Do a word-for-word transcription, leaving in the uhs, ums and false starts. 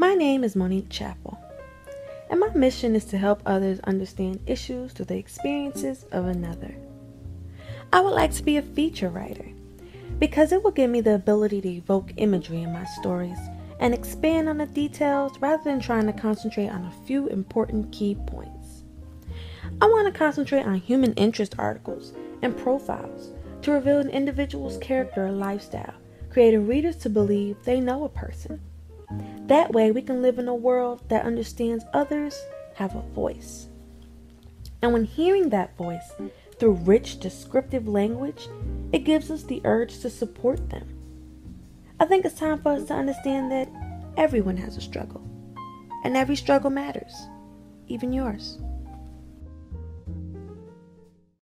My name is Monique Chappell, and my mission is to help others understand issues through the experiences of another. I would like to be a feature writer because it will give me the ability to evoke imagery in my stories and expand on the details rather than trying to concentrate on a few important key points. I want to concentrate on human interest articles and profiles to reveal an individual's character or lifestyle, creating readers to believe they know a person. That way we can live in a world that understands others have a voice. And when hearing that voice through rich descriptive language, it gives us the urge to support them. I think it's time for us to understand that everyone has a struggle, and every struggle matters, even yours.